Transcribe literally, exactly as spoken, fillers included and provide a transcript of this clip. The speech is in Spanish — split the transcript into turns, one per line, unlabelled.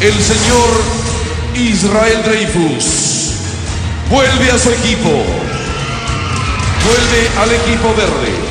el señor Israel Dreyfus vuelve a su equipo, vuelve al equipo verde.